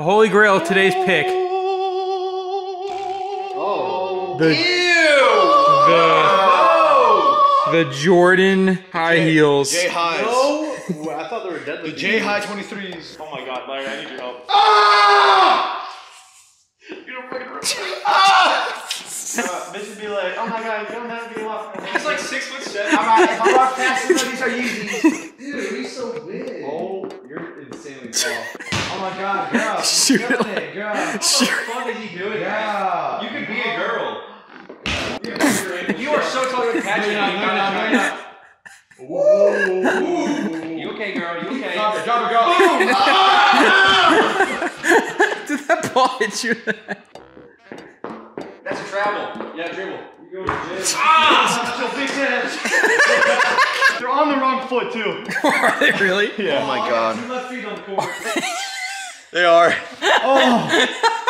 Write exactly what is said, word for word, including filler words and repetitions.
The Holy Grail of today's pick. Oh. The, Ew! The, the Jordan high J, heels. J highs. No! I thought they were deadly. The J high twenty-threes. Oh my god, Larry, I need your help. Ah! You don't fucking rip. Ah! Uh, bitch would be like, oh my god, you don't have to be locked. He's like six foot seven. Alright, if I walk past you, these are Yeezys. Dude, he's so big. Oh, you're insanely tall. Oh my god, girl. Shoot You're killing it, girl. What Shoot. the fuck is he doing? Yeah. You could be a girl. You are so tall to catch it. No, no, no, no, no. You okay, girl? You okay? Drop it, drop it, go. Boom! Did that ball hit you? That's a travel. Yeah, dribble. You go to gym. Ah! So big hands. They're on the wrong foot too. Are they really? Oh my god. Two left feet on the court. They are. Oh.